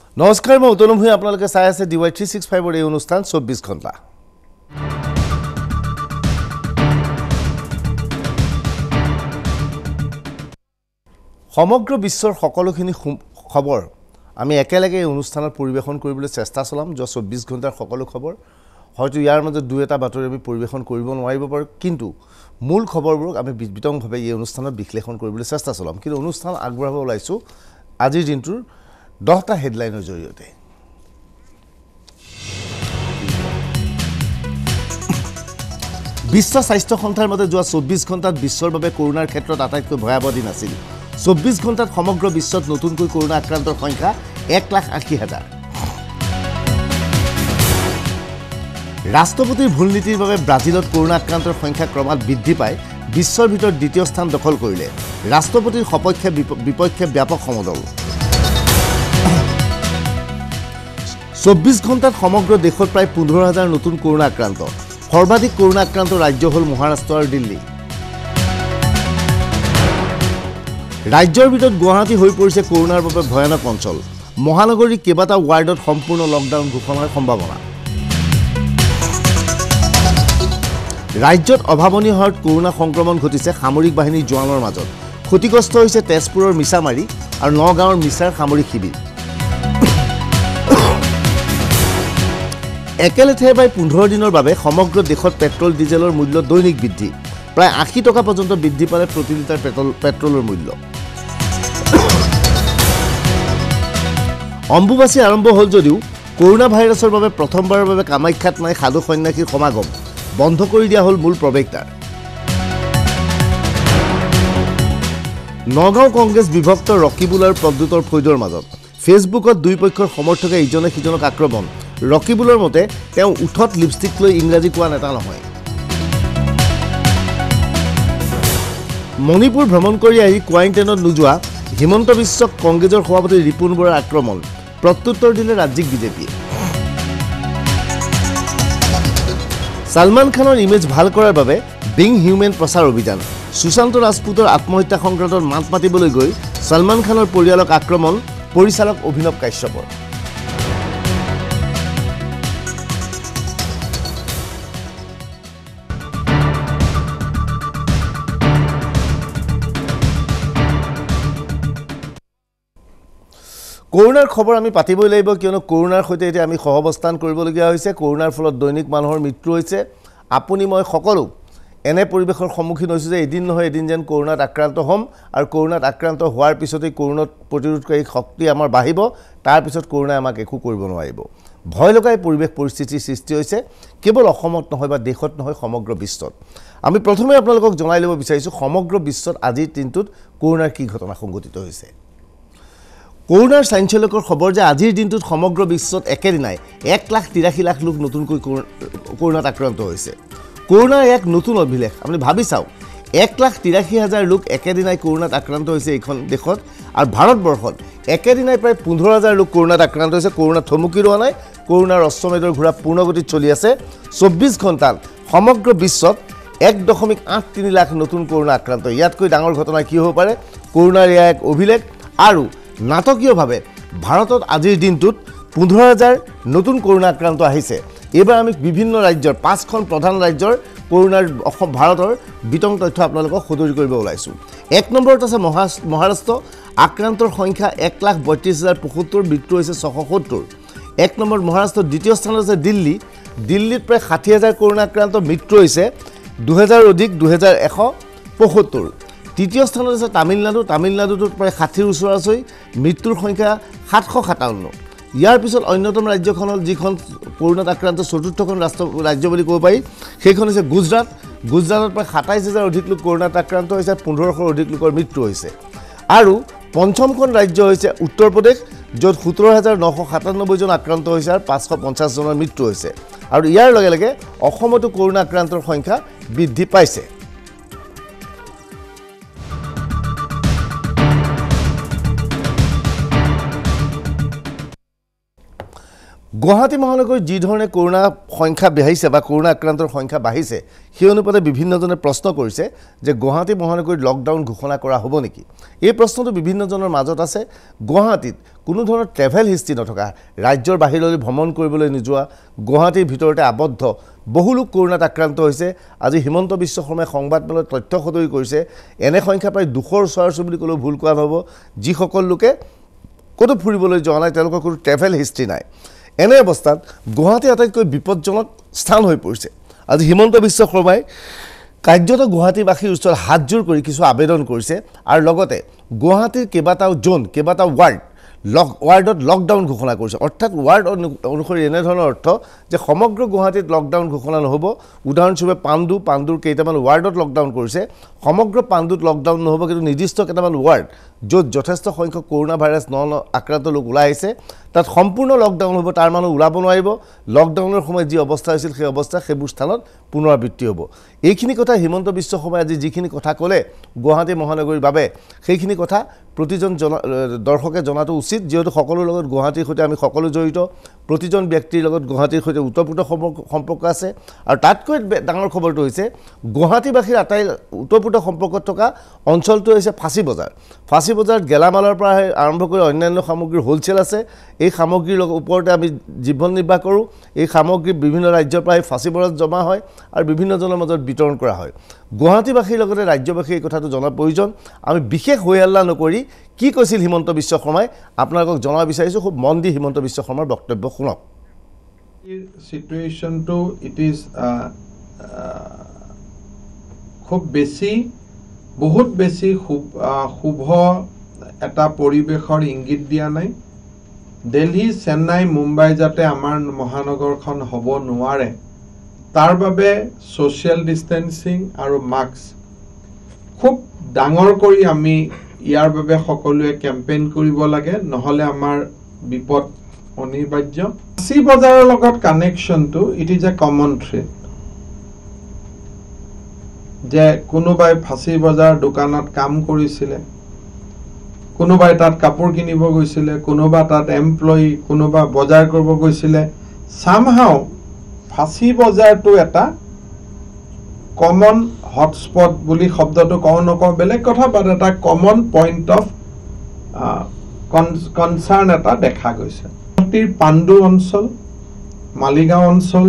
নমস্কাৰ মই উত্তম ভূঞা আপোনালোকে চাই আছে DY 365 ৰ এই অনুষ্ঠান 24 ঘণ্টা সমগ্ৰ বিশ্বৰ সকলোখিনি খবৰ আমি একেলগে এই অনুষ্ঠানত পৰিবেশন কৰিবলৈ চেষ্টা চলাম যে 24 ঘণ্টাৰ সকলো খবৰ হয়তো ইয়াৰ মাজত দুই এটা বাতৰি আমি পৰিবেশন কৰিব নোৱাৰিব পাৰো কিন্তু মূল খবৰবোৰ আমি বিতংভাৱে এই অনুষ্ঠানত বিশ্লেষণ কৰিবলৈ চেষ্টা চলাম কিন্তু অনুষ্ঠান আগবঢ়াব ওলাইছো আজিৰ দিনটোৰ 10টা হেডলাইনৰ জৰিয়তে বিশ্ব স্বাস্থ্য সংস্থাৰ মতে যোৱা 24 ঘণ্টাত বিশ্বৰ বাবে কৰোনাৰ ক্ষেত্ৰত আটাইতকৈ ভয়াৱহ দিন আছিল 24 ঘণ্টাত সমগ্ৰ বিশ্বত নতুনকৈ কৰোনা আক্ৰান্তৰ সংখ্যা 1,80,000 ৰাষ্ট্ৰপতিৰ ভুল নীতিৰ বাবে ব্ৰাজিলত কৰোনা আক্ৰান্তৰ সংখ্যা ক্ৰমাৎ বৃদ্ধি পায় বিশ্বৰ ভিতৰত দ্বিতীয় স্থান দখল কৰিলে ৰাষ্ট্ৰপতিৰ সপক্ষে বিপক্ষে ব্যাপক সমদল 24 ঘণ্টাত সমগ্ৰ দেশত প্ৰায় 15,000 নতুন কৰোনা আক্ৰান্ত সৰ্বাধিক কৰোনা আক্ৰান্ত ৰাজ্য হ'ল মহাৰাষ্ট্ৰ আৰু দিল্লী ৰাজ্যৰ ভিতৰত গুৱাহাটী হৈ পৰিছে কৰোনাৰ বাবে ভয়ানক অঞ্চল মহানগৰীৰ কেইবাটা ৱাৰ্ডত সম্পূৰ্ণ লকডাউন ঘোষণাৰ সম্ভাৱনা ৰাজ্যত অভাৱনীয় হাৰত কৰোনা সংক্ৰমণ ঘটিছে সামৰিক বাহিনীৰ জোৱানৰ মাজত ক্ষতিগ্ৰস্ত হৈছে তেজপুৰৰ মিছামাৰী আৰু নগাঁৱৰ মিছাৰ সামৰিক শিবিৰ একেলেথাৰিয়ে প্ৰায় 15 দিনৰ বাবে সমগ্ৰ দেশত পেট্ৰল ডিজেলৰ মূল্য দৈনিক বৃদ্ধি প্ৰায় 80 টকা পৰ্যন্ত বৃদ্ধি পালে প্ৰতি লিটাৰ পেট্ৰলৰ মূল্য অম্বুবাচী আৰম্ভ হ'ল যদিও কৰোনা ভাইৰাছৰ বাবে প্ৰথমবাৰৰ বাবে কামাখ্যাত নাই সাধু সন্যাসীৰ সমাগম বন্ধ কৰি দিয়া হ'ল মূল প্ৰৱেশদ্বাৰ নগাঁও কংগ্ৰেছ বিভক্ত ৰকিবুল আৰু প্ৰদ্যুতৰ ফৈদৰ মাজত ফেচবুকত দুই পক্ষৰ সমৰ্থকে ইজনে সিজনক আক্ৰমণ ৰকিবুলৰ মতে তেওঁ উঠত লিপষ্টিক লৈ ইংৰাজী কোৱা নেতা নহয় মণিপুৰ ভ্ৰমণ কৰি আহি কোৱাৰেণ্টাইনত নোযোৱা হিমন্ত বিশ্বক কংগ্ৰেছৰ সভাপতি ৰিপুণ বৰাৰ আক্ৰমণ প্ৰত্যুত্তৰ দিলে ৰাজ্যিক বিজেপিয়ে সলমান খানৰ ইমেজ ভাল কৰাৰ বাবে বিং হিউমেন প্ৰচাৰ অভিযান সুশান্ত ৰাজপুতৰ আত্মহত্যা সংক্ৰান্তত মাত মাতিবলৈ গৈ সলমান খানৰ পৰিয়ালক আক্ৰমণ পৰিচালক অভিনৱ কাশ্যপৰ কৰোনাৰ খবৰ আমি পাতিবই লাগিব কিয়নো কৰোনাৰ সৈতে এতিয়া আমি সহৱস্থান কৰিবলগীয়া হৈছে কৰোনাৰ ফলত দৈনিক মানুহৰ মৃত্যু হৈছে আপুনি মই সকলো এনে পৰিবেশৰ সন্মুখীন হৈছো যে এদিন নহয় এদিন যেন কৰোনাত আক্ৰান্ত হ'ম আৰু কৰোনাত আক্ৰান্ত হোৱাৰ পিছতেই কৰোনাত প্ৰতিৰোধকাৰী শক্তি আমাৰ বাঢ়িব তাৰ পিছত কৰোনাই আমাক একো কৰিব নোৱাৰিব ভয় লগাই পৰিবেশ পৰিস্থিতিৰ সৃষ্টি হৈছে কেৱল অসমত নহয় বা দেশত নহয় সমগ্ৰ বিশ্বত আমি প্ৰথমে আপোনালোকক জনাই ল'ব বিচাৰিছো সমগ্ৰ বিশ্বত আজিৰ দিনটোত কৰোনাৰ কি ঘটনা সংঘটিত হৈছে কৰোনাৰ চাঞ্চল্যকৰ খবৰ যে আজিৰ দিনটোত সমগ্ৰ বিশ্বত একেদিনাই 1,83,00,000 লোক নতুনকৈ কৰোনাত আক্ৰান্ত হৈছে কৰোনাৰ এক নতুন অভিলেখ আপুনি ভাবি চাওক 1,83,000 লোক একেদিনাই কৰোনাত আক্ৰান্ত হৈছে এইখন দেশত আৰু ভাৰতবৰ্ষত একেদিনাই প্ৰায় 15,000 লোক কৰোনাত আক্ৰান্ত হৈছে কৰোনা থমকি ৰোৱা নাই কৰোনাৰ অশ্বমেধৰ ঘোঁৰা পূৰ্ণগতিত চলি আছে 24 ঘণ্টাত সমগ্ৰ বিশ্বত 1.83 লাখ নতুন কৰোনা আক্ৰান্ত ইয়াতকৈ ডাঙৰ ঘটনা কি হ'ব পাৰে কৰোনাৰ এক অভিলেখ আৰু নাটকীয়ভাৱে ভাৰতত আজিৰ দিনটোত 15,000 নতুন কৰোনা আক্ৰান্ত আহিছে এবাৰ আমি বিভিন্ন ৰাজ্যৰ 5খন প্ৰধান ৰাজ্যৰ কৰোনাৰ ভাৰতৰ বিতং তথ্য আপোনালোকক সদৰি কৰিব ওলাইছো এক নম্বৰত আছে মহাৰাষ্ট্ৰ আক্ৰান্তৰ সংখ্যা 1,32,075 মৃত্যু হৈছে 670 এক নম্বৰত মহাৰাষ্ট্ৰৰ দ্বিতীয় স্থানত আছে দিল্লীত প্ৰায় 60,000 কৰোনা আক্ৰান্ত মৃত্যু হৈছে 2,000 অধিক 2,175 তৃতীয় স্থানত আছে তামিলনাডুত প্ৰায় 60ৰ ওচৰা-ওচৰি মৃত্যুৰ সংখ্যা 757 ইয়াৰ পিছত অন্যতম ৰাজ্যখন হ'ল যিখন কৰোনাত আক্ৰান্ত চতুৰ্থখন ৰাজ্য বুলি ক'ব পাৰি সেইখন হৈছে গুজৰাটত প্ৰায় 27,000 অধিক লোক কৰোনাত আক্ৰান্ত হৈছে 1500 অধিক লোকৰ মৃত্যু হৈছে আৰু পঞ্চমখন ৰাজ্য হৈছে উত্তৰ প্ৰদেশ য'ত 17,997 জন আক্ৰান্ত হৈছে আৰু 550 জনৰ মৃত্যু হৈছে আৰু ইয়াৰ লগে লগে অসমতো কৰোনা আক্ৰান্তৰ সংখ্যা বৃদ্ধি পাইছে গুৱাহাটী মহানগৰীত যি ধৰণে কৰোনা সংখ্যা বাঢ়িছে বা কৰোনা আক্ৰান্তৰ সংখ্যা বাঢ়িছে সেই অনুপাতে বিভিন্নজনে প্ৰশ্ন কৰিছে যে গুৱাহাটী মহানগৰীত লকডাউন ঘোষণা কৰা হ'ব নেকি। এই প্ৰশ্নটো বিভিন্নজনৰ মাজত আছে। গুৱাহাটীত কোনো ধৰণৰ ট্ৰেভেল হিষ্ট্ৰী নথকা, ৰাজ্যৰ বাহিৰলৈ ভ্ৰমণ কৰিবলৈ নোযোৱা, গুৱাহাটীৰ ভিতৰতে আবদ্ধ বহু লোক কৰোনাত আক্ৰান্ত হৈছে। আজি হিমন্ত বিশ্ব শৰ্মাই সংবাদমেলত তথ্য সদৰি কৰিছে এনে সংখ্যা প্ৰায় 200ৰ ওচৰ বুলি ক'লেও ভুল কোৱা নহ'ব। যিসকল লোকে ক'তো ফুৰিবলৈ যোৱা নাই, তেওঁলোকৰ কোনো ট্ৰেভেল হিষ্ট্ৰী নাই। এনে অৱস্থাত গুৱাহাটী আটাইতকৈ বিপদজনক স্থান হৈ পৰিছে। আজি হিমন্ত বিশ্ব শৰ্মাই কাৰ্যত গুৱাহাটীবাসীৰ ওচৰত হাতজোৰ কৰি কিছু আবেদন কৰিছে আৰু লগতে গুৱাহাটীৰ কেইবাটাও জোন, কেইবাটাও ৱাৰ্ডত লকডাউন ঘোষণা কৰিছে। অৰ্থাৎ ৱাৰ্ড অনুসৰি এনেধৰণৰ অৰ্থ যে সমগ্ৰ গুৱাহাটীত লকডাউন ঘোষণা নহ'ব। উদাহৰণস্বৰূপে পাণ্ডুৰ কেইটামান ৱাৰ্ডত লকডাউন কৰিছে। সমগ্ৰ পাণ্ডুত লকডাউন নহ'ব, কিন্তু নিৰ্দিষ্ট কেইটামান ৱাৰ্ড য'ত যথেষ্ট সংখ্যক কৰোনা ভাইৰাছ আক্ৰান্ত লোক ওলাই আহিছে তাত সম্পূৰ্ণ লকডাউন হ'ব। তাৰ মানুহ ওলাব নোৱাৰিব। লকডাউনৰ সময়ত যি অৱস্থা হৈছিল সেই অৱস্থা সেইবোৰ স্থানত পুনৰাবৃত্তি হ'ব। এইখিনি কথা হিমন্ত বিশ্ব শৰ্মাই আজি যিখিনি কথা ক'লে গুৱাহাটী মহানগৰীৰ বাবে, সেইখিনি কথা প্ৰতিজন দৰ্শকে জনাটো উচিত, যিহেতু সকলোৰ লগত গুৱাহাটীৰ সৈতে আমি সকলো জড়িত। প্ৰতিজন ব্যক্তিৰ লগত গুৱাহাটীৰ সৈতে ওতঃপ্ৰোত সম্পৰ্ক আছে। আৰু তাতকৈ ডাঙৰ খবৰটো হৈছে গুৱাহাটীবাসীৰ আটাই ওতঃপ্ৰোত সম্পৰ্কত থকা অঞ্চলটো হৈছে ফাঁচী বজাৰ। ফাঁচী বজাৰত গেলামালৰ পৰা আৰম্ভ কৰি অন্যান্য সামগ্ৰীৰ হ'লচেল আছে। এই সামগ্ৰীৰ ওপৰতে আমি জীৱন নিৰ্বাহ কৰোঁ। এই সামগ্ৰী বিভিন্ন ৰাজ্যৰ পৰা ফাঁচী বজাৰত জমা হয় আৰু বিভিন্নজনৰ মাজত বিতৰণ কৰা হয়। গুৱাহাটীবাসীৰ লগতে ৰাজ্যবাসীয়ে এই কথাটো জনা প্ৰয়োজন। আমি বিশেষ হৈ হাল্লা নকৰি কি কৈছিল হিমন্ত বিশ্ব শৰ্মাই আপোনালোকক জনাব বিচাৰিছোঁ। খুব মন দি হিমন্ত বিশ্ব শৰ্মাৰ বক্তব্য শুনক। সিচুৱেশ্যনটো ইট ইজ খুব বেছি, বহুত বেছি শুভ এটা পৰিৱেশৰ ইংগিত দিয়া নাই। দিল্লী, চেন্নাই, মুম্বাই যাতে আমাৰ মহানগৰখন হ'ব নোৱাৰে তাৰ বাবে ছ'চিয়েল ডিষ্টেঞ্চিং আৰু মাস্ক খুব ডাঙৰ কৰি আমি ইয়াৰ বাবে সকলোৱে কেম্পেইন কৰিব লাগে, নহ'লে আমাৰ বিপদ অনিবাৰ্য। ফাঁচী বজাৰৰ লগত কানেকশ্যনটো it is a common thread. যে কোনোবাই ফাঁচী বজাৰ দোকানত কাম কৰিছিলে, কোনোবাই তাত কাপোৰ কিনিব গৈছিলে, কোনোবা তাত এমপ্লয়ী, কোনোবা বজাৰ কৰিব গৈছিলে। চামহাও ফাঁচী বজাৰটো এটা কমন হটস্পট বুলি শব্দটো কওঁ নকওঁ বেলেগ কথা, বাট এটা কমন পইণ্ট অফ কনচাৰ্ণ এটা দেখা গৈছে। গুৱাহাটীৰ পাণ্ডু অঞ্চল, মালিগাঁও অঞ্চল,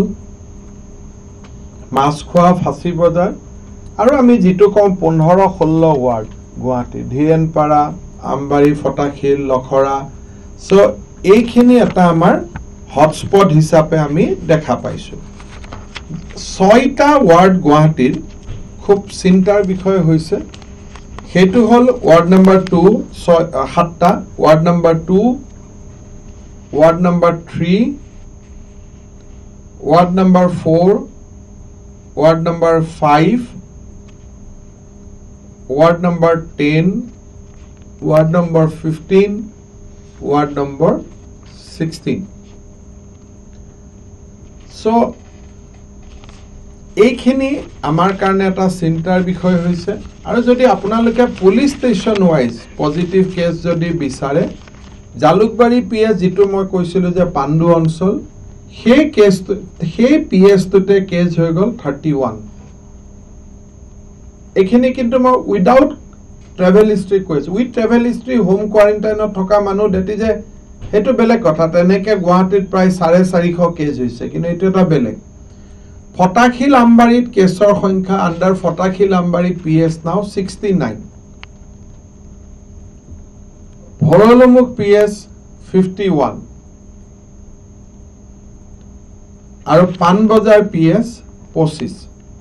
মাছখোৱা ফাঁচী বজাৰ আৰু আমি যিটো কওঁ 15-16 ৱাৰ্ড গুৱাহাটী, ধীৰেনপাৰা, আমবাৰী, ফটাশিল, লখৰা। চ' এইখিনি এটা আমাৰ হটস্পট হিচাপে আমি দেখা পাইছোঁ। 6টা ৱাৰ্ড গুৱাহাটীৰ খুব চিন্তাৰ বিষয় হৈছে। সেইটো হ'ল ৱাৰ্ড নম্বৰ 2, 7টা, ward number 2, ward number 3, ward number 4, ward number 5, ward number 10, ward number 15, ward number 16। So' এইখিনি আমাৰ কাৰণে এটা চিন্তাৰ বিষয় হৈছে। আৰু যদি আপোনালোকে police station wise positive case যদি বিচাৰে, জালুকবাৰী PS যিটো মই কৈছিলোঁ যে পাণ্ডু অঞ্চল, সেই PS-টোতে কেছ হৈ গ'ল 31। এইখিনি কিন্তু মই উইদাউট ট্ৰেভেল হিষ্ট্ৰী কৈছোঁ। উইথ ট্ৰেভেল হিষ্ট্ৰী হোম কোৱাৰেণ্টাইনত থকা মানুহ দেটি যে সেইটো বেলেগ কথা। তেনেকৈ গুৱাহাটীত প্ৰায় 450 কেছ হৈছে, কিন্তু এইটো এটা বেলেগ। ফটাশিল আমবাৰীত কেছৰ সংখ্যা আণ্ডাৰ ফটাশিল আমবাৰী PS নাও 69, ভৰলুমুখ PS 51 আৰু পাণবজাৰ PS 25।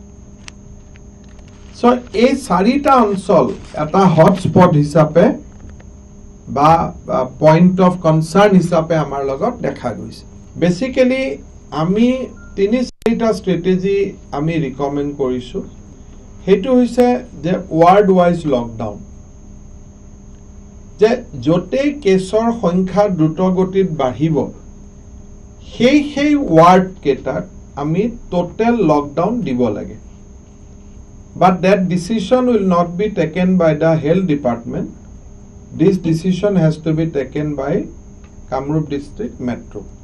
চ' এই 4টা অঞ্চল এটা হটস্পট হিচাপে বা পইণ্ট অফ কনচাৰ্ণ হিচাপে আমাৰ লগত দেখা গৈছে। বেচিকেলি আমি 3-4টা ষ্ট্ৰেটেজি আমি ৰিকমেণ্ড কৰিছোঁ। সেইটো হৈছে যে ৱাৰ্ড ৱাইজ লকডাউন, যে য'তেই কেছৰ সংখ্যা দ্ৰুতগতিত বাঢ়িব সেই ৱাৰ্ড কেইটাত আমি টোটেল লকডাউন দিব লাগে। But that decision will not be taken by the health department. This decision has to be taken by Kamrup District Metro.